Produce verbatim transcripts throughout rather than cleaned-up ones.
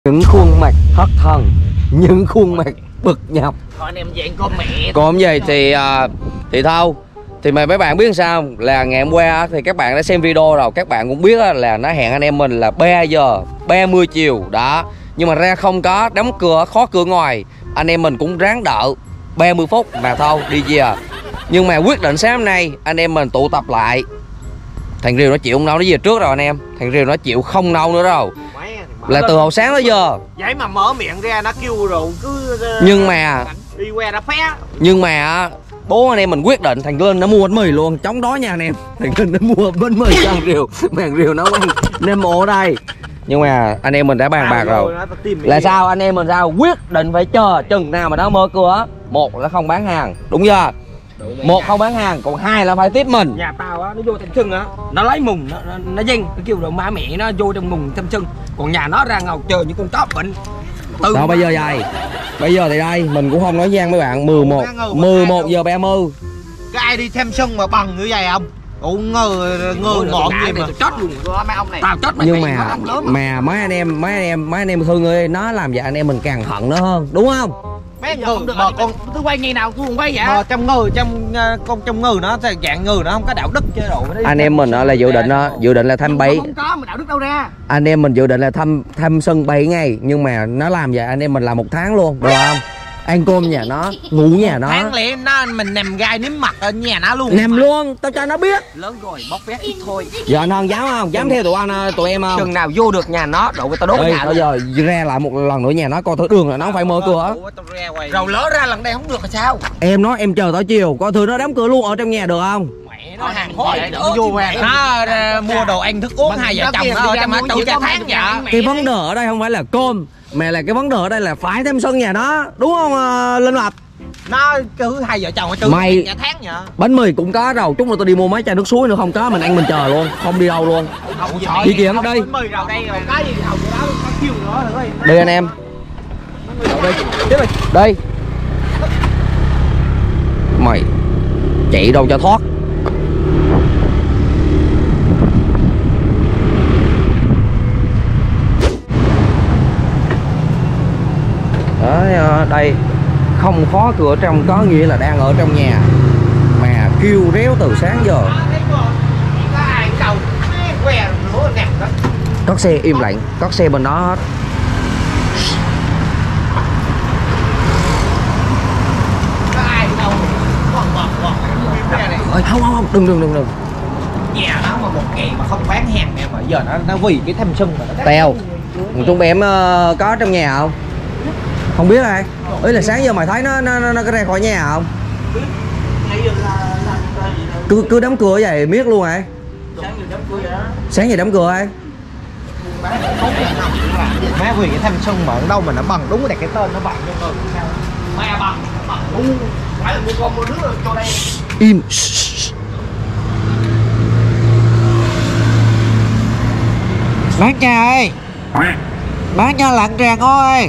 Những khuôn mặt thất thần, những khuôn mặt bực nhọc. Thôi anh em dạng con mẹ. Còn gì thì uh, thì thôi. Thì mà mấy bạn biết sao là ngày hôm qua thì các bạn đã xem video rồi, các bạn cũng biết là nó hẹn anh em mình là ba giờ ba mươi chiều đó, nhưng mà ra không có, đóng cửa khóa cửa ngoài. Anh em mình cũng ráng đợi ba mươi phút mà thôi đi về. Nhưng mà quyết định sáng hôm nay anh em mình tụ tập lại. Thằng Riều nó chịu không nấu, nó về trước rồi anh em. Thằng Riều nó chịu không nấu nữa rồi. Là từ hồi sáng tới giờ. Vậy mà mở miệng ra nó kêu rồi cứ Nhưng mà đi qua nó phé. Nhưng mà bố anh em mình quyết định, thằng Linh nó mua bánh mì luôn, chống đói nha anh em. Thằng Linh nó mua bánh mì cho thằng Riều, thằng Riều nấu ăn nem ổ đây. Nhưng mà anh em mình đã bàn bạc rồi. Là sao anh em mình sao quyết định phải chờ chừng nào mà nó mở cửa. Một là không bán hàng, đúng chưa? Một không bán hàng, còn hai là phải tiếp mình. Nhà tao á, nó vô thành chân á, nó lấy mùng, nó nó, nó dinh, nó kêu rồi má mẹ nó vô trong mùng thăm chân. Còn nhà nó ra ngồi chờ những con chó bệnh. Từ đâu bây giờ vậy? Bây giờ thì đây, mình cũng không nói gian mấy bạn, mười một mười một giờ ba mươi. Cái ai đi thêm sân mà bằng như vậy không? Ủa ngờ ngờ ngọn gì mà chết luôn mấy ông này. Tao chết mày. Nhưng mà mà mấy anh em mấy anh em mấy anh em thương ơi, nó làm vậy anh em mình càng hận nó hơn, đúng không? Mấy ngừ mà con tôi quay ngày nào tôi cũng quay vậy. Mà trong ngừ trong con trong ngừ nó dạng ngừ nó không có đạo đức chế độ. Anh em mình là dự định đó, dự định là thăm bảy. Không có mà đạo đức đâu ra. Anh em mình dự định là thăm thăm sân bảy ngày, nhưng mà nó làm vậy anh em mình làm một tháng luôn, được không? Ăn cơm nhà nó, ngủ nhà nó. Tháng lẽ nó mình nằm gai nếm mặt ở nhà nó luôn. Nằm luôn, tao cho nó biết. Lớn rồi bóc vét ít thôi. Giờ anh hơn dám không? Dám theo tụi anh tụi em không? Chừng nào vô được nhà nó, đậu tao đốt Ê, nhà. bây giờ ra lại một lần nữa nhà nó coi thử đường là nó không phải mở cửa. Rồi lỡ ra lần đây không được là sao? Em nói em chờ tới chiều, coi thử nó đóng cửa luôn ở trong nhà được không? Mẹ nó hàng khói vô về nó mua đồ ăn thức uống hai vợ chồng nó ở trong tủ cả tháng vậy. Cái vấn đề ở đây không phải là cơm, mà là cái vấn đề ở đây là phải thêm sân nhà nó, đúng không uh, Linh Lập? Nó cứ hai vợ chồng ở mày cả tháng vậy. Bánh mì cũng có rồi, chút nữa tôi đi mua mấy chai nước suối nữa không có, mình ăn mình chờ luôn, không đi đâu luôn. Đi kiện đi. Bánh mì rồi đây rồi cái gì hầu đó có kêu nữa rồi. Đi anh em. Đi. Đi. Mày chạy đâu cho thoát. Đấy, đây không khóa cửa trong có nghĩa là đang ở trong nhà mà kêu réo từ sáng giờ. Có xe im lặng, có xe bên đó hết. Ơi không không không đừng đừng đừng đừng. Nhà nó mà một ngày mà không bán hàng nè mà giờ nó nó vì cái thêm sân mà nó Tèo. Chúng em uh, có trong nhà không? Không biết ai. Ý là sáng giờ mày thấy nó nó nó, nó có ra khỏi nhà không? Cứ cứ đóng cửa vậy biết luôn rồi. Sáng giờ đóng cửa ai? Má vì cái thêm sân mà ở đâu mà nó bằng đúng cái cái tên nó bằng cho tôi sao? Má bằng bằng đúng. Phải là mua con mua đứa cho đây. Im. Bán nhà ơi. Bán nhà lạng tràng ơi.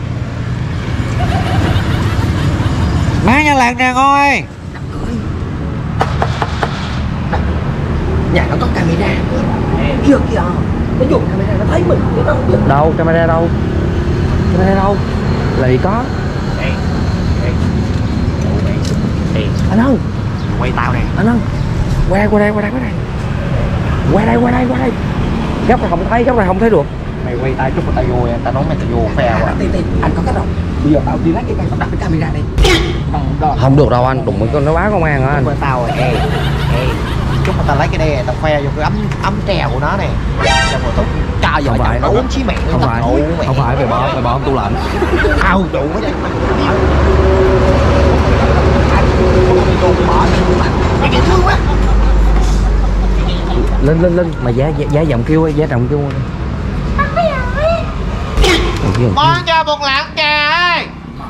Bán nhà lạng tràng ơi. Nhà nó có camera. Kia kìa. Nó dùng camera nó thấy mình nó không biết. Đâu camera đâu? Camera đâu? Lại có. Đây. Đây. Đây. Anh ơi. Quay tao nè. Anh ơi. Qua qua đây qua đây qua đây. Qua đây qua đây qua đây. Góc này không thấy, góc này không thấy được. Mày quay tay chút tao vô, tao nói mày tao vô phe quá. Anh có cách đâu. Bây giờ tao đi lấy cái cây tao đặt cái camera đi. Không, không được đâu anh, đụng con nó báo công an hả anh? Tao rồi, ê, ê, chút mà tao lấy cái đè tao khoe vô cái ấm ấm trèo của nó này. Xong rồi tao cho giờ chồng nó uống xí mẹ. Không phải, không phải phải bỏ, phải bỏ ông tủ lạnh. Ao đủ hết chứ. Mày kìa thương quá. Lên lên lên, mà giá giá, giá giọng kêu ơi, giá trọng kêu. Món cho một lạng trà ơi.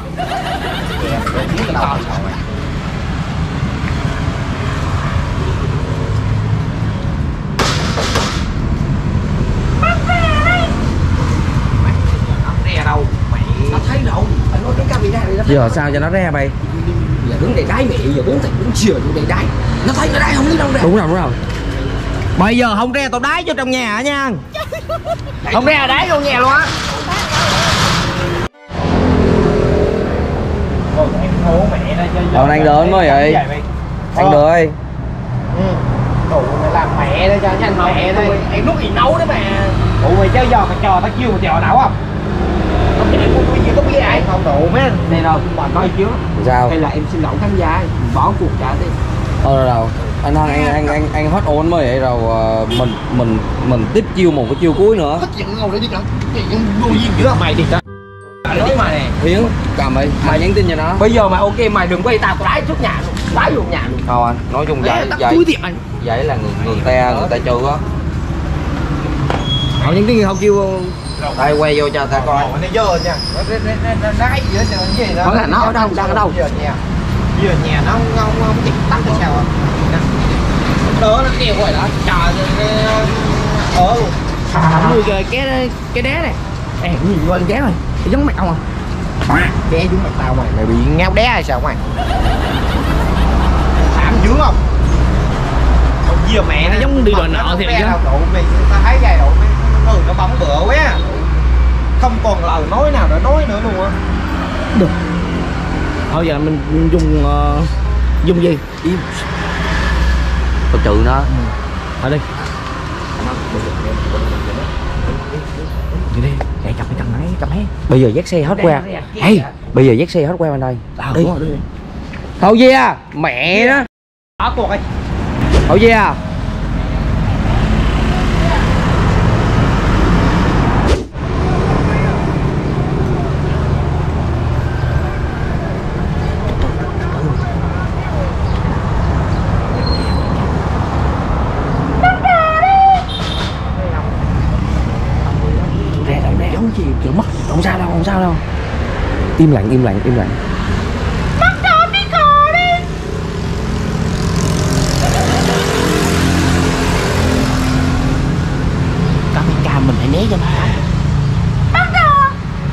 Nó thấy đâu, anh nói cái camera này nó thấy. Giờ sao cho nó ra bay? Giờ đứng đầy đáy mẹ, giờ đứng thịt đứng chừa đứng đầy đáy. Nó thấy nó đáy không biết đâu ra. Đúng rồi, đúng rồi. Bây giờ không ra tao đáy cho trong nhà hả nha. Không ra đáy vô nhà luôn á. anh đến mới vậy. Anh Ờ. ơi. Ừ. Tụi mày làm mẹ đây cho nhanh mẹ đây. Em lúc gì nấu đó mà. Tụi mày chơi giò mày trò tao chiêu mà trò nấu không? Không thể mua cái gì có biết ai không tụi mấy anh. Này đâu, bà nói trước. Sao? Hay là em xin lỗi khán giả, bỏ cuộc trả đi. Thôi rồi đâu. Anh Hân anh anh anh anh hết ổn mới vậy rồi uh, mình mình mình tiếp chiêu một cái chiêu cuối nữa. Hết chuyện ngồi đây đi con. Chuyện vô duyên dữ mày đi cho. Nói mà nè. Hiến cầm đi, mày nhắn tin cho nó. Bây giờ mà ok mày đừng quay tao tao đái trước nhà luôn, đái vô nhà luôn. Thôi anh, nói chung vậy vậy. Túi thiệt anh. Vậy là người người ta người ta chơi á. Họ nhắn tin không kêu đây quay vô cho ta coi. Nó dơ nha. Nó đái gì hết trơn gì đó. Hỏi là nó ở đâu, đang ở đâu? Giờ nhà. Giờ nhà nó không không không chịu tắt hay sao à? Đó nó kêu rồi đó. Trời ờ luôn. Nuôi cái cái cái đá này. Ê, nhìn qua con cá rồi. Giống mẹ ông à? Đé giống mặt tao mày, mày bị ngáo đé hay sao mày? Thảm dữ không? Ông dìa mẹ nó giống đi đòi nợ thiệt chứ. Mày tao thấy vậy độ mấy người nó bấm bựa quá. Không còn lời nói nào để nói nữa luôn á. Được. Thôi giờ mình dùng uh, dùng gì? Im. Tôi trừ nó. Ở đây. Đi đi, chạy chậm chậm máy, chậm máy. Bây giờ dắt xe hết qua. Hey, bây giờ dắt xe hết qua bên đây. Đi. Thôi gì à, mẹ đó. Ở cuộc ơi. Thôi gì à. Giống gì kiểu mất. Không sao đâu, không sao đâu. Im lặng, im lặng, im lặng. Bắt trộm đi khờ đi. Camera mình phải né cho nó. Bắt trộm.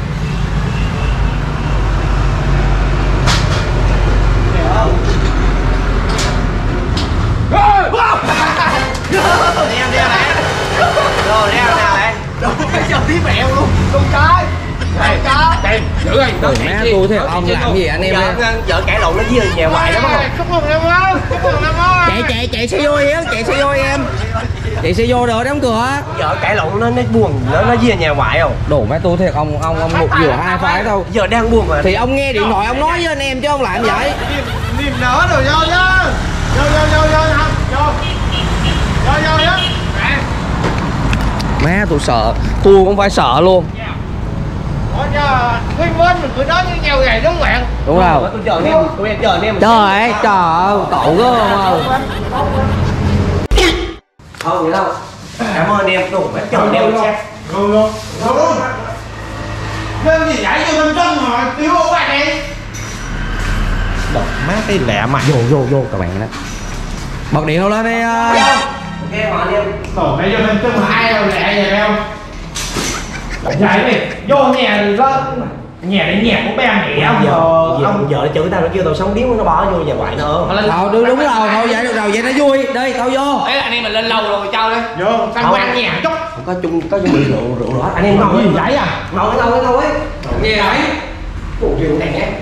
Đeo đeo nè. Rồi đeo nè bạn. Rồi bây giờ tí mẹo luôn. Con trai. Con trai. Đây, giữ ơi. Ôi má tôi thế ông làm gì anh em ơi. Vợ cãi lộn nó với nhà ngoại đó bắt Chúc mừng năm mới. Chúc mừng năm mới. Chạy chạy chạy xe vô Hiếu, chạy xe vô em. Chạy xe vô rồi đóng cửa. vợ cãi lộn nó nó buồn nó nó với nhà ngoại không? Đổ má tôi thiệt ông ông ông một vừa hai phái đâu. Giờ đang buồn mà. Thì ông nghe điện thoại ông nói với anh em chứ ông làm vậy. Niềm nở rồi vô nhá. Vô vô vô vô vô. Vô vô nhá. Má tôi sợ, tôi cũng phải sợ luôn. Ủa giờ Nguyên Minh mình cứ nói với nhau vậy đúng không bạn? Đúng không? Tôi chờ anh em, tôi em chờ anh em. Trời ơi, trời ơi, cậu đó không ơi. Không vậy đâu. Cảm ơn anh em, đủ hết chờ anh em xem. Luôn luôn. Luôn. Nên gì vậy cho bên trong mà tiêu ở ngoài đi. Đọc má cái lẹ mặt. Vô vô vô các bạn đó. Bật điện đâu lên đi. Ok mà anh em. Tổ này cho nên chung hai đâu lẹ vậy không? Chạy đi, vô nhà rồi đó. Nhà để nhà của ba mẹ ông Giờ giờ giờ ông giờ nó chửi tao nó kêu tao sống điếu nó bỏ vô nhà ngoại nữa. Thôi đúng đúng rồi, thôi vậy được rồi, vậy nó vui. Đi, tao vô. ấy là anh em mình lên lâu rồi cho đi. Vô, tham quan nhà chút. Có chung có chung bị rượu rượu đó. Anh em ngồi Gì vậy à? ngồi ngồi ngồi ấy. Nghe đấy. Cụ rượu này nhé.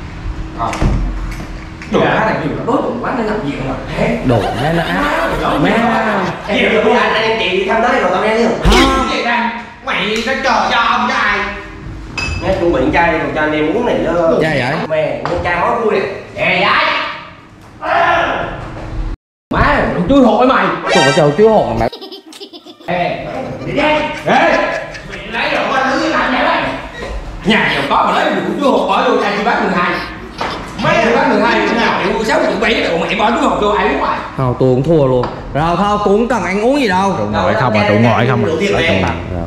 Đồ đá này nhiều đối tượng quá nên làm gì mà. Đồ má nó ác. Má. Em giờ anh anh em chị thăm tới rồi tao nghe không? Không vậy ra. Mày nó chờ cho ông cho ai? Nghe chuẩn bị chai đi còn cho anh em uống này nữa. Chai vậy? Mẹ, mua chai máu vui này. Ê vậy. Má, đừng chui hội mày. Tôi có chờ chú hồn mà. Ê, đi đi. Ê. Mày lấy đồ qua thứ làm vậy đấy. Nhà giàu có mà lấy được chui hội bỏ vô chai chi bát mười hai. Mấy anh bác mười hai cái nào mẹ mua sáu triệu bảy độ mẹ bỏ chú hộp vô ai uống ngoài. Thôi tôi cũng thua luôn. Rồi thôi tôi cũng cần ăn uống gì đâu. Rượu ngoại không à, rượu ngoại không à. Rồi.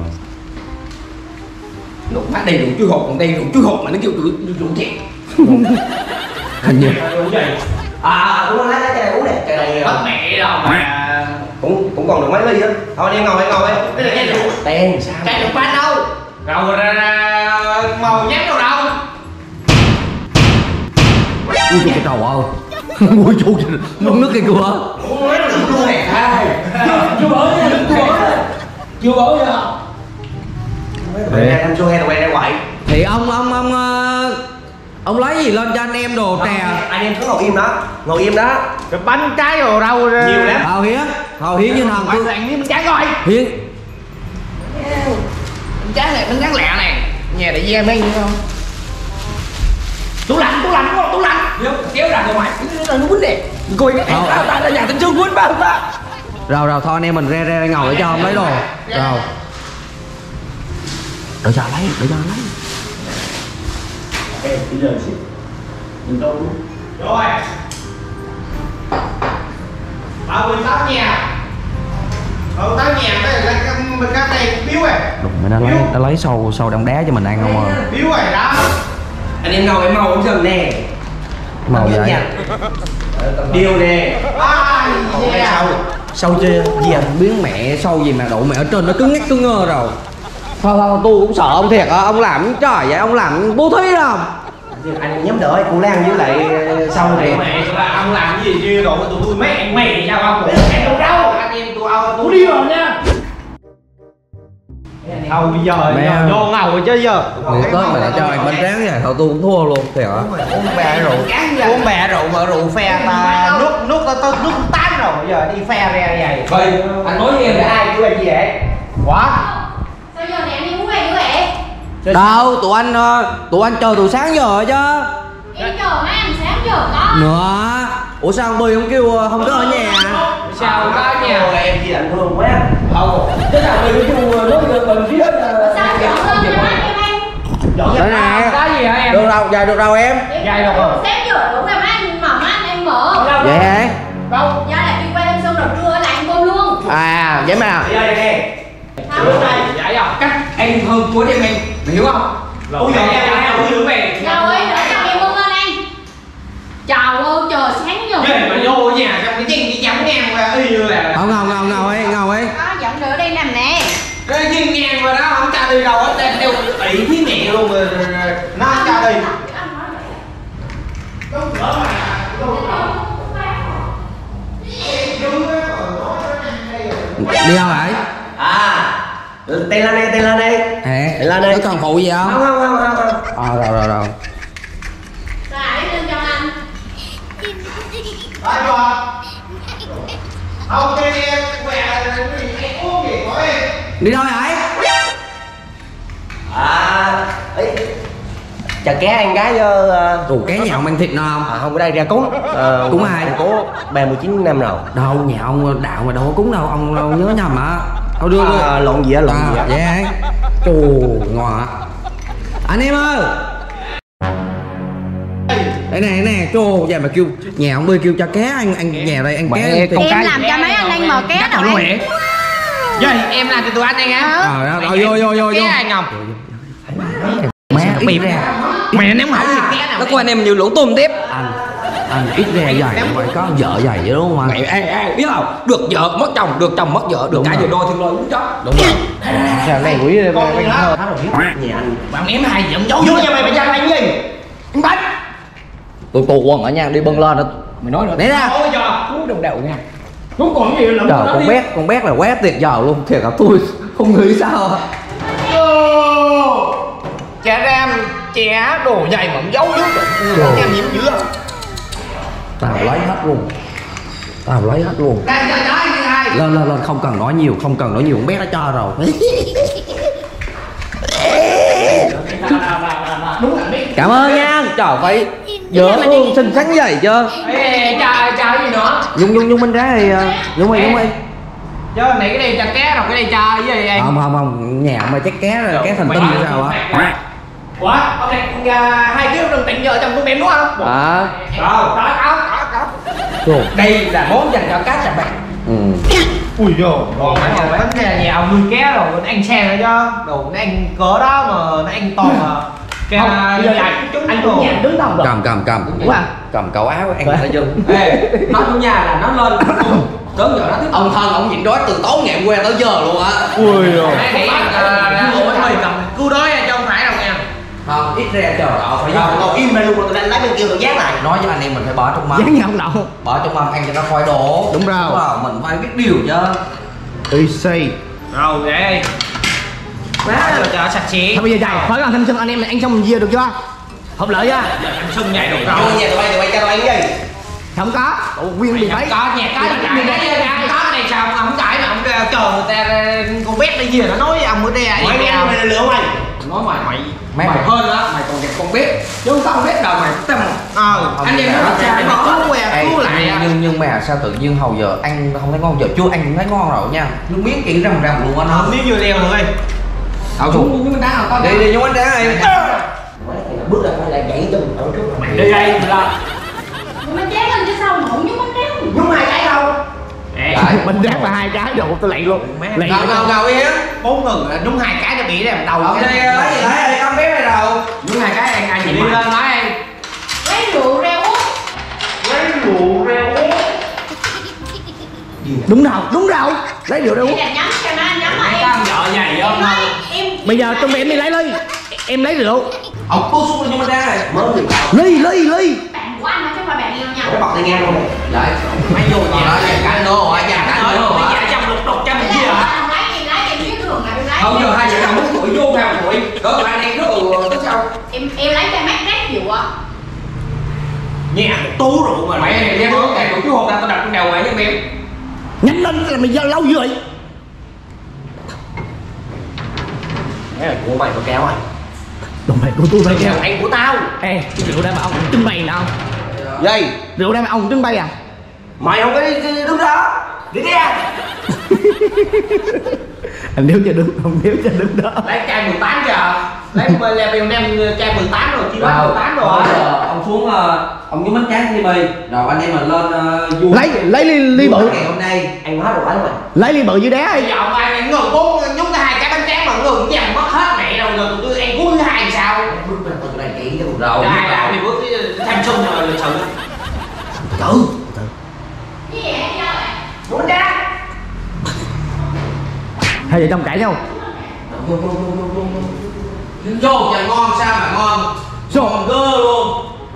Lúc phát đây rượu chú hộp còn đây rượu chú hộp mà nó kêu rượu rượu thiệt. Hình như. À đúng rồi, lấy lấy chai này uống này. Chai này Bắt mẹ đâu mà. cũng cũng còn được mấy ly á. Thôi anh em ngồi ngồi. Cái này chai rượu. Đen sao? Chai rượu phát đâu? Rồi ra ra màu nhám đâu đâu. Ui chú cái trầu ơi. Ui chú muốn nước cây cua. Ui nó đừng này hai. Chưa bỡ nha, chưa bỡ. Chưa bỡ nha. Để thăm xuân hay là quen ra ngoại. Thì ông ông ông Ông lấy gì lên cho anh em đồ trè? Anh em cứ ngồi im đó, ngồi im đó. Cái bánh trái đồ rau nhiều lắm. Hào Hiến, Hào Hiến như thằng Bánh lạnh bánh tráng rồi. Hiến. Bánh tráng này, bánh tráng lẹ này. Nhà để em đây không? Tủ lạnh, tủ lạnh, tủ lạnh. Kéo ra ngoài, nó quýnh đi. Coi cái này, ta là nhà tình chương quýnh ba ta. Rồi rồi thôi anh em mình re re ngồi để cho ông lấy đồ. Rồi. Để cho lấy, để cho lấy. Ê, bây giờ xíu. Mình đâu luôn. Rồi. Bảo mình tao nhà. Bảo tao nhà đây là cái mình cái này biếu rồi. Đúng, mày nó lấy nó lấy sâu sâu đâm đá cho mình ăn không à. Biếu rồi đó. Anh em ngồi em màu cũng dần nè. Màu vậy. Điều nè. Ai yeah. Sâu. Sâu chưa? Gì à? Biến mẹ sâu gì mà đậu mẹ ở trên nó cứng ngắc cứng ngơ rồi. Thôi thôi tôi cũng sợ ông thiệt à, ông làm trời vậy, ông làm bố thí không? Anh em nhóm đỡ cô Lan với lại sau này mẹ ông làm cái gì chứ đồ tụi tôi mấy anh mày sao không em đâu đâu anh em tụi ông tôi đi rồi nha. Thôi bây giờ mẹ vô ngầu chứ giờ người tới mà lại cho anh bánh tráng vậy thôi tôi cũng thua luôn thiệt hả? Uống bè rượu uống bè rượu mà rượu phe ta nước nước ta nước tán rồi giờ đi phe ra vậy. Vậy anh nói với em là ai kêu là gì vậy? Quá. Sao giờ này anh đi uống bè nữa vậy? Đâu tụi anh tụi anh chờ từ sáng giờ chứ. Em chờ mấy anh sáng giờ có. Nữa. Ủa sao ông Bi không kêu không có ở nhà? Sao có ở nhà? Em gì ảnh thương quá. Không. Thế nào mình cứ nói mình phía Sao dọn lên cho anh em anh? Dọn đây nè. cái gì hả em? Được đâu, dài được đâu em? Dài được rồi. Sáng giờ đúng rồi mấy anh mà mấy anh em mở. Vậy hả? Đâu, do là đi qua em xong rồi đưa lại ăn cơm luôn. À vậy mà. Đây đây nè. Không rồi. Dạ không? cách em hơn của em em mày hiểu không? Ôi giời em em ui được mày. Rồi ơi, để cho em ơn lên anh. Chào ơi, trời sáng giờ. Vậy mà vô nhà xong cái chân đi chấm ngang qua y như là Không ngầu ngầu ngầu ấy, ngầu ấy. Đó, dẫn đỡ đây nằm nè. cái chân ngang qua đó không cho đi đâu hết đang đeo ỷ thí mẹ luôn rồi nó không cho đi. Đi đâu vậy? À tay lên đây tay lên đây À, tay lên đây có cần phụ gì không? không không không không không À rồi rồi rồi. Lại lên cho anh. Ai cho không cái em quẹ em uống gì của em Đi đâu vậy? à ấy chà ké ăn gái cho uh... Ủa cái nhà ông ăn thịt nào không? à, không có đây ra cúng uh, Cúng ai? cố ba mươi chín năm rồi Đâu nhà ông đạo mà đâu có cúng đâu, ông đâu nhớ nhầm á. Thôi đưa đưa. à, lộn gì á lộn À, gì á vậy hả? Chù ngon á. Anh em ơi. Đây nè nè, chù vậy mà kêu nhà ông Bi kêu cho ké ăn ăn nhà đây ăn ké. Em làm cho mấy anh anh mở ké rồi anh. vậy em làm cho tụi anh ăn á Ờ đó, rồi vô vô vô vô. ké ăn không Má ít ra. mẹ ném hậu gì ké nào Nó của anh em nhiều lỗ tôm tiếp. Anh anh ít ra dày không phải có vợ dày vậy đúng không anh? mày ai ai biết không? Được vợ mất chồng, được chồng mất vợ, được Đúng cả rồi. về đôi thiên lôi cũng chó. Đúng rồi. sao này quý nhà anh bạn ném hai giọng giấu vô nhà mày mày ra đây cái gì anh bánh Tôi tụ quần ở nhà đi bưng lên đó. Mày nói nữa. Đấy ra. ôi trời Cú đồng đậu nha. Không còn gì lắm. Trời con bé con bé là quá tuyệt vời luôn, thiệt là tôi không nghĩ sao á. chả ram chả đồ dày mà không giấu dưới được em nhiễm dữ không Tao lấy hết luôn. Tao lấy hết luôn. đây đây đó anh hai Lên lên lên, không cần nói nhiều, không cần nói nhiều, con bé đã cho rồi. đúng là biết Cảm ơn nha. Trời phải dỡ thương xinh xắn vậy chứ. ê chà chà gì nữa Nhung nhung nhung bên trái thì nhung ơi nhung ơi. chứ này cái này chà ké rồi cái này chà với gì anh Không không không, nhà mà chắc ké rồi, ké thành tinh hay sao á. ủa ông này hai ký đừng tịnh vợ chồng của em đúng không À. có có có có Trời. Đây là món dành cho cá chạch bạc. Ừ. ui dồi còn bánh này nhà ông nuôi ké rồi nó ăn xe rồi chứ đồ nó ăn cỡ đó mà nó ăn toàn mà cái Không, bây giờ anh anh cũng nhà đứng đâu được. Cầm cầm cầm. Đúng à? Cầm cậu áo ăn thấy chưa? Ê, nó trong nhà là nó lên cớm giờ nó tiếp. Ông thân ông nhịn đói từ tối ngày hôm qua tới giờ luôn á. ui rồi nãy nãy ông bánh mì cầm cứu đói chứ không phải đâu nha Không, ít ra chờ đỏ phải rồi ngồi im ra luôn rồi tụi anh lấy bên kia rồi dán lại nói cho anh em mình phải bỏ trong mâm. dán nhau đâu Bỏ trong mâm ăn cho nó khỏi đổ. Đúng rồi. Đúng rồi, mình phải biết điều chứ. easy rồi đây má rồi chờ sạch sẽ thôi bây giờ dài phải làm thanh xuân anh em mình ăn xong mình chia được chưa Hợp lợi á. Sưng nhảy được Rồi rồi. nhà tụi bay tụi bay cho tụi bay cái gì? Không có. Ủa nguyên bị mấy. Có nhà cái Cái này có này sao ông cãi mà ông chờ người ta con bé đây gì nó nói ông ở đây à? Mày nghe mày lừa mày. nói mày mày Mày mày mày- hơn á, mày còn đẹp con biết chứ không tao biết đâu mày tâm. Ờ, Anh em nó cha cha nó nó cứu què Ê, cứu lại. nhưng, nhưng nhưng mà sao tự nhiên hầu giờ ăn không thấy ngon, giờ chưa ăn cũng thấy ngon rồi nha, nước miếng kiện rầm rầm luôn anh Không miếng vừa leo rồi. Thảo Xuống xuống những cái đá nào đi đi nhúng bánh tráng đi. Bước ra phải lại gãy chân ở trước mày. đi đây là Mình chán lên chứ sao nổi nhúng bánh tráng. Nhúng hai cái đâu? Đấy. Mình rác là hai cái đồ tôi lạy luôn. Lạy Ngầu ngầu ngầu đi á. Bốn ngừng nhúng hai cái nó bị làm đầu. Ông đi lấy gì lấy đi, không biết này đâu. những hai cái ăn ăn gì Đi mà lên nói em. Lấy rượu ra uống. Lấy rượu ra uống. Đúng đâu, đúng đâu. Lấy rượu đâu. Đây là nhắm cho nó nhắm mà em. con vợ dày Em không nói em. Bây giờ trong em đi lấy ly. Em lấy rượu. Ông cô xuống nhúng bánh tráng này. Mới được. Ly ly ly. Bạn của anh hả chứ không phải bạn yêu nhau. Nó bật tay ngang luôn. Đấy. Mấy vô Còn đó là canh nữa rồi, nhà canh nữa rồi. Dạ trăm lục đục trăm Đấy gì là hả? anh lấy em lấy em biết thường là em lấy. không giờ hai vợ chồng muốn tuổi vô theo tuổi cỡ hai đen nước tức sao Em em lấy cho mát rét rượu á. Nhà một tú rượu mà mày này đem nước cày của chú hôm nay tao đặt trên đầu mày với em Nhanh lên là mày giờ lâu dữ vậy. Cái là của mày có kéo à? Đồ mày của tôi phải kêu. Anh của tao. Ê, cái rượu đây mà ông trưng bày nào? Gì? Rượu đây mà ông trưng bày à? Mày không có đi, đi đứng đó. Đi đi ra. Anh nếu cho đứng, không nếu cho đứng đó. Lấy chai mười tám kìa. Lấy mười là em đem chai mười tám rồi, chi bán Rồi, mười tám rồi. bây giờ ông xuống ờ, ông nhúng bánh tráng đi mì, rồi anh em mình lên ờ, du Lấy lấy ly ly bự. ngày hôm nay. Anh hết rồi lấy mày. Lấy ly bự dưới đá Bây đi. giờ ông ai ngừng bốn nhúng cái hai cái bánh tráng mà ngừng dằn mất hết mẹ rồi rồi tụi tôi ăn cuốn thứ hai làm sao? Bước lên tụi này kỹ chứ rồi. Đây là thì bước cái thanh xuân rồi lịch sự. Tử. Cái gì vậy sao vậy? Muốn ra. Hai vợ chồng cãi nhau. Vô nhà ngon sao mà ngon. Ngon cơ luôn.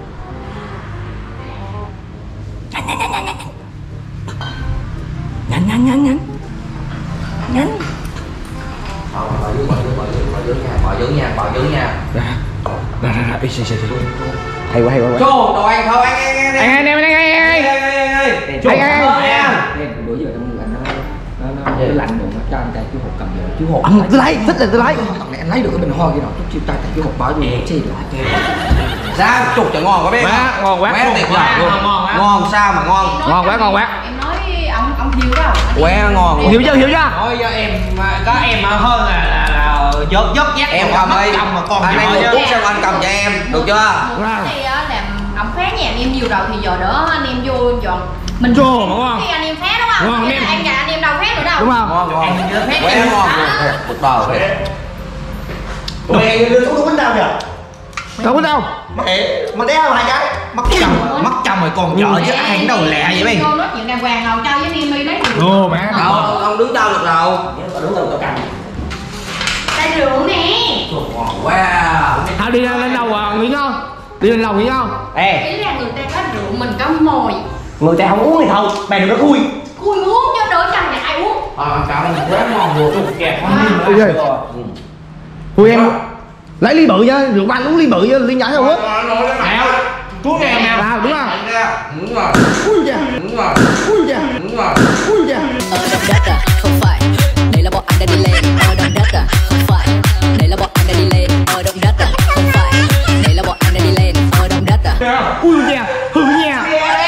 Nhanh nhanh nhanh nhanh. Nhanh. Ờ, bỏ dưới, bỏ dưới, bỏ dưới, bỏ dưới nha, bỏ dưới nha, bỏ dưới nha. Ra. Ra ra ra. Ê, xì xì xì. Hay quá hay quá. hay quá. Chô, đồ ăn thôi, ăn ăn ăn. Anh anh em anh anh anh. Ăn ăn ăn. Anh anh anh. em bữa giờ trong lạnh nó nó nó nó lạnh rồi nó cho anh trai chú hột cầm giờ chú hột Ông tôi lấy, thích là tôi lấy. thằng này anh lấy được cái bình hoa kia nào chút chiêu tay chú hột bỏ vô chi được Sao chục chợ ngon quá biết Má, không? ngon quá. Quá tuyệt vời luôn. Ngon quá. Ngon sao mà ngon. Em nói- Ngon quá, ngon quá. Em nói ông ông điêu đó. Quá ngon luôn. Hiểu chưa hiểu chưa? Thôi cho em có em hơn là là là dốt dốt dắt Em cầm đi. cầm mà còn Anh nhỏ ăn một chứ. chút xong anh cầm cho em, được chưa? Wow. Thì á là ông phá nhà anh em nhiều rồi thì giờ đỡ anh em vô dọn mình Chô, đúng không? khi anh em phá đúng không? Ngon, Chứ em. anh nhà anh em đâu phá nữa đâu. Đúng không? Ngon ngon. Ăn chưa phép Quá em. ngon luôn. Cuộc đời thiệt. Mày đưa xuống bánh đau kìa. Đâu có đâu. Mẹ mà đeo hai cái mất chồng mất chồng rồi còn vợ chứ ăn đâu lẹ vậy mày. Vô nói chuyện đàng hoàng ngầu cho với anh em đi lấy rượu. Ồ má. Đâu, ông đứng đâu được đâu. Đúng rồi tao cầm. Tay rượu nè. Ngon quá. Thôi đi lên lên lầu à, nghỉ ngon. Đi lên lầu nghỉ ngon. Ê, Ý là người ta có rượu mình có mồi. người ta không uống thì thôi, mày đừng có khui. Cui uống cho đỡ chồng này ai uống. Ờ, cảm ơn quá ngon luôn. Kẹt Ôi giời. Ui em lấy ly bự nha, rượu anh uống ly bự nha, ly nhỏ không á. Mèo, chú nè mèo. À đúng không? Đúng rồi, Ui da. đúng rồi, Ui da. đúng rồi. Ui da. Ở đồng đất à, không phải. Đây là bọn anh đã đi lên. Ở đồng đất à, không phải. Đây là bọn anh đã đi lên. Ở đồng đất à, không phải. Đây là bọn anh đã đi lên. Ở đồng đất à. Ui da, hư nha.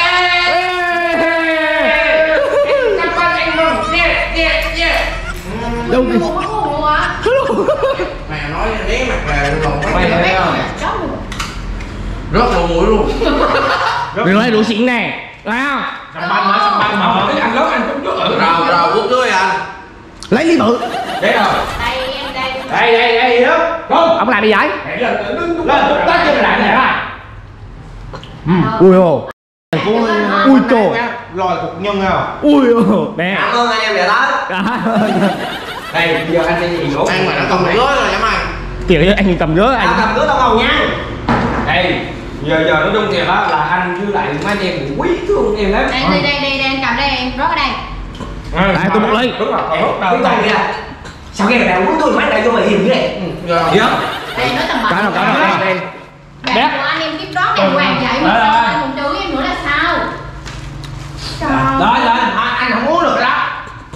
Đâu đi. Uống uống á. Mày nói né mặt là lòng Mày quá. thấy không? Chó luôn. Rất là mũi luôn. Rượu đây rượu xịn nè. Thấy không? Sầm banh hả, sầm banh mà. cái anh lớn anh cũng chút ở Rồi, rồi, quốc cưới anh. Lấy ly bự. Đấy rồi. Đây em đây. Đây đây đây đó. Không. Ông làm đi vậy? Lên, túc tắt trên lại này rồi. Ui ồ. Ui trời. Lòi cục nhân không? Ui ồ. Nè. Cảm ơn anh em đã tới. đây giờ anh sẽ gì nữa Ăn mà nó còn rứa rồi hả mày? Kiểu như anh cầm rứa Tao anh. cầm đứa tao ngầu nha. đây giờ giờ nói chung thì đó là anh với lại mấy anh em cũng quý thương em lắm Đây đây đây đây đây cầm đây em rót ở đây. Đây tôi một ly. đúng rồi Cái tay kìa. Sao nghe mày uống tôi mấy đại vô mày hiền như này. Rồi. gì đó Đây nói tầm bậy. Cái nào cái nào cái nào. Bà bạn của anh em tiếp đón đàng hoàng vậy mà sao anh còn chửi em nữa là sao? Trời. Rồi rồi, anh không uống được đó.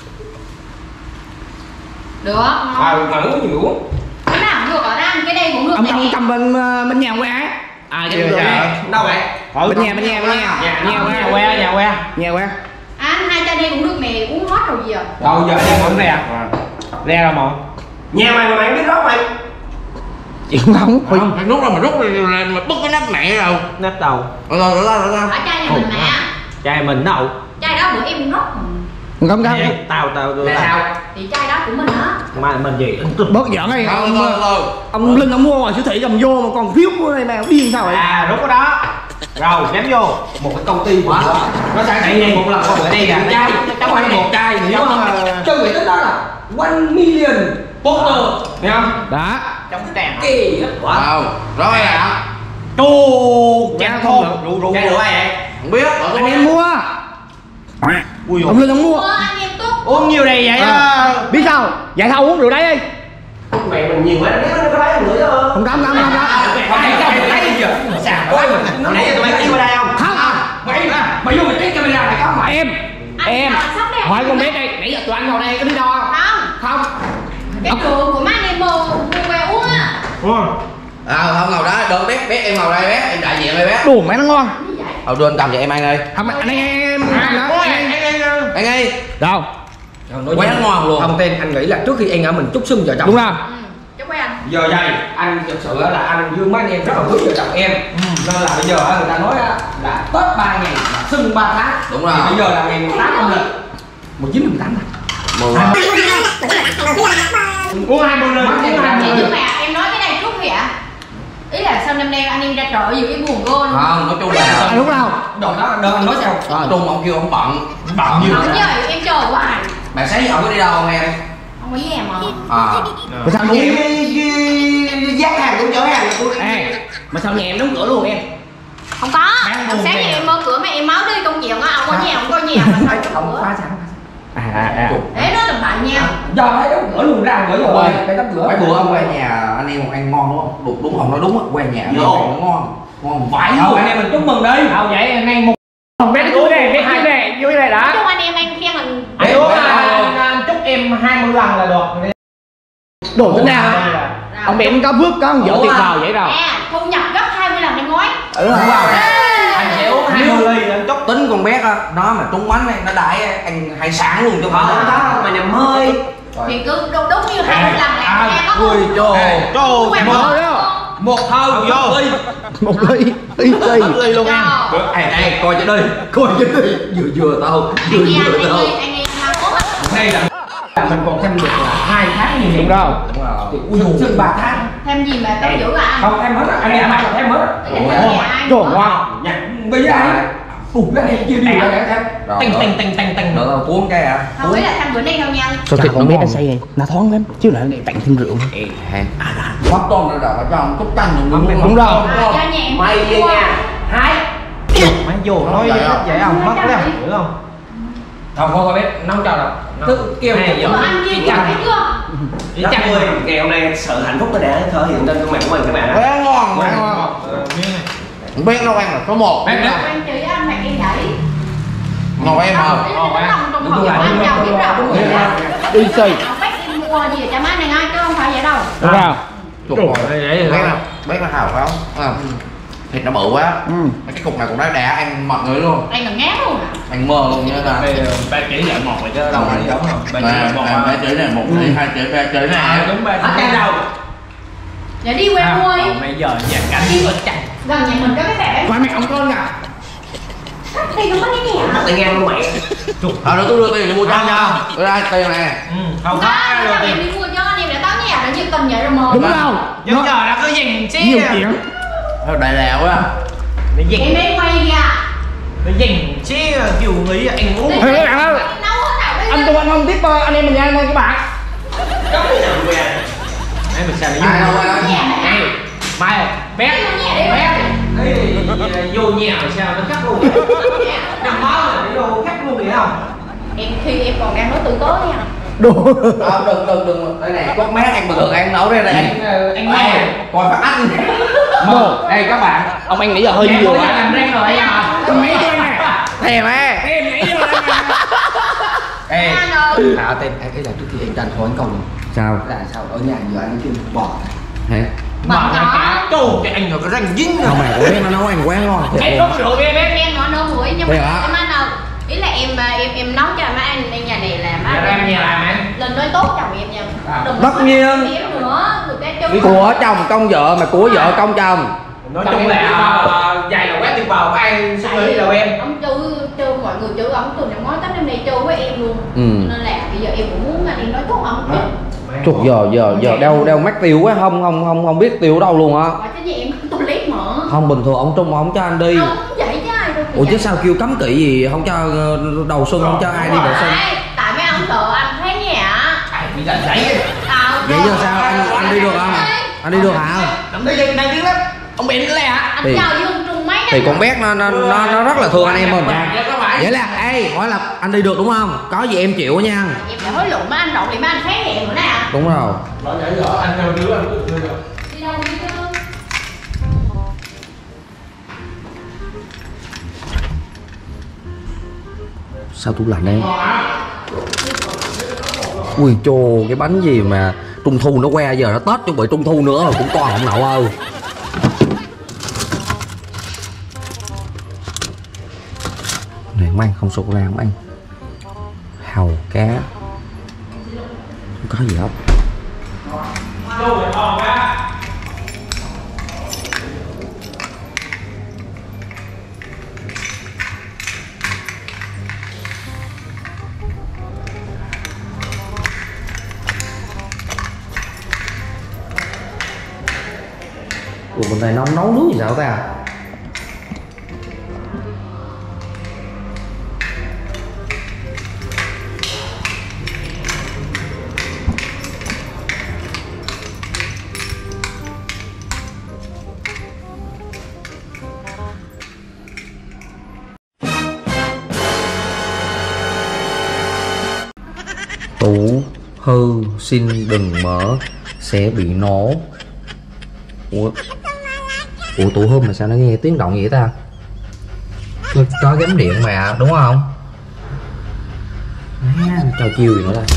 Được À, không? mà uống nhiều uống. Cái nào cũng được ở đây, cái đây cũng được Ông này cầm nè. cầm bên bên nhà quê á. À cái đường này. Đâu vậy? Bên nhà bên nhà bên nhà. Nhà nhà que, nhà que. Nhà quê. Anh hai chai đây cũng được nè, uống hết rồi gì à? Đâu giờ em không ra. Ra đâu mà. Nhà mày mà mày biết rót mày. Chị không. Không, phải rút ra mà rút ra mà bứt cái nắp này đâu. Nắp đầu. Rồi rồi rồi rồi. Ở chai nhà mình mà. Chai mình đâu? Chai đó bữa em cũng rót. Không không. Tao tao Là sao? Thì chai đó của mình á. Mà mình gì? Bớt giỡn đi. Không Ông không không. ông Linh ông mua rồi siêu thị cầm vô mà còn phiếu của này mà điên sao vậy? À đúng cái đó. Rồi ném vô. Một cái công ty quá. Nó sản xuất Đây, một lần một ở đây là một chai. Cháu ăn một chai hiểu không? Chân vị tính đó là one million poster. Nghe không? Đó. Trong tràn. Kỳ hết quá. Không. Rồi ạ. Trù. Chai Chai không không. được. Rượu rượu. Chai được ai vậy? Không biết. Anh em mua. Ui Ông Linh ông mua. Mua anh em tốt. uống nhiều này vậy á. Biết sao? Vậy sao uống rượu đấy đi. Mẹ mình nhiều quá nó nó có lấy nữa chứ. Không cấm cấm cấm cấm. Mày cái lấy gì vậy? Sạc quá mà. Hồi nãy tụi mày kêu ở đây không? Không. Mày mày vô mày check camera này có mày. Em. Anh Em. nào sắp đẹp. Hỏi con bé đây, nãy giờ tụi anh ngồi đây có đi đâu không? Không. Không. Cái trường của má anh em mua mua về uống á. À không ngồi đó, đơn bé bé em ngồi đây bé, em đại diện đây bé. Đồ mẹ nó ngon. Ờ đưa anh cầm cho em ăn đi. Không anh anh em anh Ăn đi. đâu? Quán ngon luôn. Thông tin anh nghĩ là trước khi anh ở mình trúc xưng vợ chồng. Đúng không? Ừ. Chứ quen. Giờ đây anh thực sự là anh Dương mấy anh em rất là quý vợ chồng em. Nên là bây giờ người ta nói là Tết ba ngày mà xưng ba tháng. Đúng rồi. Thì bây giờ là ngày mười tám âm lịch. mười chín mười tám này. Mười. Uống hai mươi lên. Uống hai mươi. Nhưng mà em nói cái này trước kìa. Ý là sao năm nay anh em ra chợ gì cái buồn gôn. Không, nói chung là À, đúng không? Đợt đó đợt anh nói sao? nói chung ông kêu ông bận. Bận nhiều. Không chứ em chờ hoài. Bạn sáng giờ ông có đi đâu không em? Không có với em mà. À. Mà sao nhà em? Giá hàng cũng chở hàng của Ê, mà sao nhà em đóng cửa luôn em? Không có. Sáng giờ em mở cửa mà em máu đi công chuyện á, ông có nhà không có nhà mà sao có cửa. À à à. Để nó tầm bậy nha. Giờ thấy đóng cửa luôn ra cửa rồi. Để đóng cửa. Mấy bữa ông qua nhà anh em ăn ngon đúng không? Đúng đúng không? Nói đúng á, qua nhà anh em ăn nó ngon. Ngon vãi Thôi luôn. anh em mình chúc mừng đi. Không vậy anh em một Còn bé vui này, bé vui này, vui này Nói đã. chung anh em ăn khen mình. anh uống anh chúc em hai mươi lần là được. Đồ tính nào? Ông bé có bước có ông dở tiền vào vậy đâu? À, thu nhập gấp hai mươi lần năm ngoái. Ừ không? Anh sẽ uống hai mươi ly anh chúc. Tính con bé á, nó mà trúng bánh này nó đãi ăn hải sản luôn chứ không Đó đó mà nhầm hơi. Thì cứ đúng, đúng như hai mươi lần là nghe có Ui trời. Trù quen một không? thôi đó. Một thôi vô. Một ly, ly ly. ly luôn em. Trời. Ê ê coi cho đi, coi cho đi. Vừa vừa tao, vừa Anh nghe vừa anh tao. nghe anh nghe mang uống á. Đây là là mình còn thêm được là hai tháng như Đúng vậy. đâu? Đúng rồi. Thì ui dồi xưng ba tháng. Thêm gì mà tao giữ lại. Không em hết rồi. Anh em ăn là thêm hết rồi. Cái này thêm nhà ai Trời nữa. ngon. Nhạc bây giờ ai? Ủa cái này chưa đi ra để thêm. Rồi, Tình rồi. tình tình tình tình. Nữa tao cuốn cái à. Không biết là thêm bữa nay thôi nha. Sao thì con bé nó say này, nó thoáng lắm, chứ lại tặng thêm rượu. Ê, hả? Quán tôm rồi phải cho ông cúc canh rồi luôn. Đúng rồi. À, cho nhà em Mày về mua. nhà. Hai. Mày vô nói Vậy vậy không? vậy không? Mất lắm, hiểu không? Không không biết nấu cho đâu. Cứ kêu Hai giờ. Mà anh kia chặt thấy chưa? Chỉ chắc ơi, ngày hôm nay sợ hạnh phúc tôi đã thể hiện trên gương mặt của mình các bạn. Bé ngon, bé ngon. Không biết nấu ăn là số một. Bé bé. Anh chị anh mà em vậy. Ngon em hả? Không, ý là trong trong phòng anh giàu biết rồi. Đi xì. Ông bác em mua gì cho má này ngay chứ không phải vậy đâu. Đúng không? Chục rồi. Bé nào? Bé nào hào phải không? À. Thịt nó bự quá. Ừ. Cái cục này cũng đã đã ăn mật người luôn. Anh là ngán luôn à. Ăn mơ luôn nha ta. Ba chỉ lại một rồi chứ đâu phải giống không? Ba Ba ba chữ này một chữ hai chữ ba chữ này. Đúng ba. Hết cái đâu. Để đi quê mua đi. Bây giờ nhà cảnh ở chặt. Gần nhà mình có cái bể. Qua mẹ ông con à? Thì không có cái nhà. Tự nghe luôn mẹ. Thôi rồi tôi đưa tiền để mua cho nha. Đưa đây tiền này. Không Không có, bây giờ em đi mua cho anh em đã tới nhà đã nhiệt tình vậy rồi mà. Đúng không? Giờ giờ đã có dành chứ. Nhiều chuyện. Thôi đại lèo quá. Nó dành. Em em quay kìa. Nó dành chứ kiểu nghĩ anh uống. Ê, các bạn ơi. Nấu hết nào đi. Anh Tùng anh không tiếp ờ, anh em mình nha anh ơi các bạn. Cấm cái nào quê. Đấy mình sao Ai đâu lại ai đâu. Này, mai bé bé Ê, vô nhà mà sao nó cắt luôn. Nằm máu rồi nó vô cắt luôn vậy không? Em khi em còn đang nói từ tối nha. Đồ. Ờ, đừng đừng đừng đây này có mát ăn mà được ăn nấu đây này Anh anh Ê, nghe. coi phát ách Bồ. Đây các bạn, Ông anh nãy giờ hơi nhiều á. làm riêng rồi à. Tôi nghĩ tôi nè. Thèm á. Em nãy giờ ê, à tên cái là trước khi anh đàn thôi anh cầu Sao? là sao ở nhà giờ anh kêu bỏ Hả? bỏ ra cá trâu cái anh nó có ranh dính rồi. Không mày có biết nó nấu ăn quá ngon. Em có rượu em em Em nói nấu muối nhưng mà Thế hả? em ăn đâu. Ý là em em em nấu cho mấy anh bên nhà này làm nhà em nhà làm anh lên nói tốt chồng em nha. Đừng Tất có nhiên. em nữa, người ta chung. Của chồng công vợ mà của vợ công chồng. nói chung là dài là quét tiền vào ai sẽ nghĩ đâu em. Ông chú chú mọi người chú ông từ năm ngoái tới năm nay chú với em luôn. Ừ. Nên là bây giờ em cũng muốn mà đi nói tốt ông chứ. Chục giờ giờ giờ đeo đeo mắt tiêu quá không không không không biết tiêu ở đâu luôn á. Ở cái gì em tôi lét mà. Không bình thường ông Trung ông cho anh đi. Không vậy chứ ai đâu. Ủa chứ sao kêu cấm kỵ gì không cho ờ, đầu xuân không cho ai đi đầu xuân. Tại tại mấy ông sợ anh thấy nhả. Ai bị giận giấy. À, Vậy giờ sao anh anh đi được không? Anh đi được hả? Đừng đi đây đang tiếng lắm. Ông bị nó lẹ hả? anh Thì- chào Dương Trung mấy Thì con bé nó nó nó, nó rất là thương anh em mình. Dạ các bạn. Vậy là ê hỏi là anh đi được đúng không? Có gì em chịu nha. em phải hối lộ mấy anh rộng thì mấy anh thấy em nữa nè. Đúng rồi. Nói nhảy rõ anh theo đứa anh cứ đưa Đi đâu đi chứ. Sao tủ lạnh em? Ui chô cái bánh gì mà trung thu nó que giờ nó Tết chuẩn bị trung thu nữa rồi cũng còn không nậu ơi. Này không ăn không sô cô la không ăn. Hàu cá không có gì hết. Ủa bên này nấu nấu nước gì sao ta? Tủ hư xin đừng mở sẽ bị nổ. Ủa Ủa tủ hư mà sao nó nghe tiếng động vậy ta? Có, có gắm điện mà đúng không? À, trao chiêu gì nữa đây?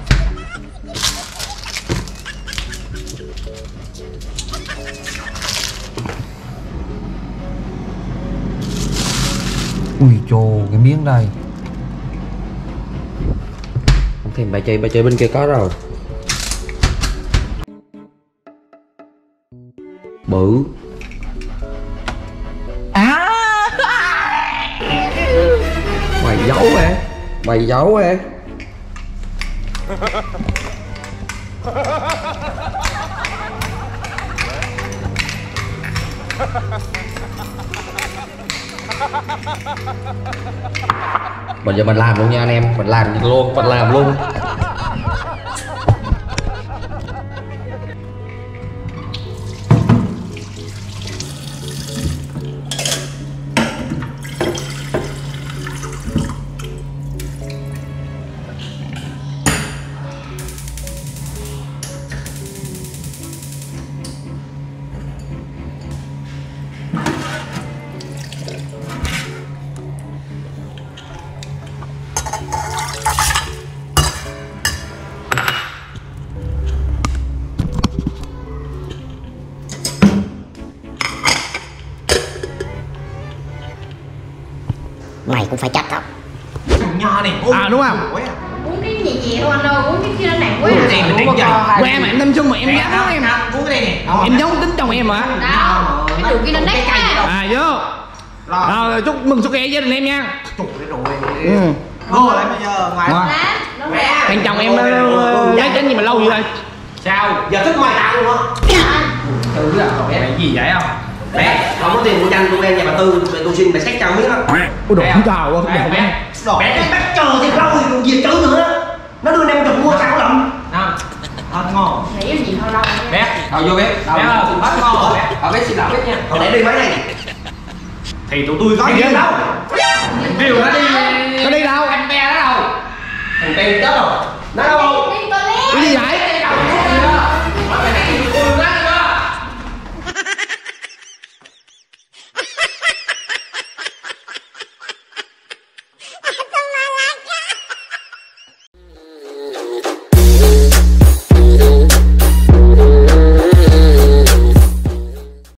Ui chô cái miếng đây. Không thèm bà chơi, bà chơi bên kia có rồi. Bự. À mày giấu em, mày giấu em. Bây giờ mình làm luôn nha anh em, mình làm luôn, mình làm luôn. Mày cũng phải chắc không? nho này À đúng không? Uống cái gì gì thôi anh ơi, uống cái kia nó nặng quá. Uống cái này mình đánh dần. Quen mà em tâm trung mà em dám nói em. Uống cái này nè. Em giống tính chồng em hả? Đâu, cái đường kia nó nát quá. À vô. Rồi chúc mừng sức khỏe gia đình em nha. Chục cái rồi. Ừ. Vô lại bây giờ ngoài Ngon. Nó ra. Thằng chồng em lấy đến gì mà lâu vậy thôi. Sao? giờ thích mày tặng luôn á. Tư à, bé này gì vậy không? Bé không có tiền của tranh tôi em nhà bà Tư tôi xin mày xét cho miếng á. Ôi đồ không chào quá, Bé, đồ bé. Đồ Bé cái bác chờ thì lâu thì còn gì chữ nữa. Nó đưa năm chục mua sao lầm. Nào. Thật ngon. Nghĩ gì thôi đâu. Bé, đầu vô bé. Bé ơi, bắt ngon rồi bé. Ở bé xin lỗi bé nha. Còn để đi mấy này. Thì tụi tôi có gì đâu. Điều nó đi. Nó đi đâu? Anh bé đó đâu? Thằng Tiên chết rồi. Nó đâu? Đi toilet. Cái gì vậy?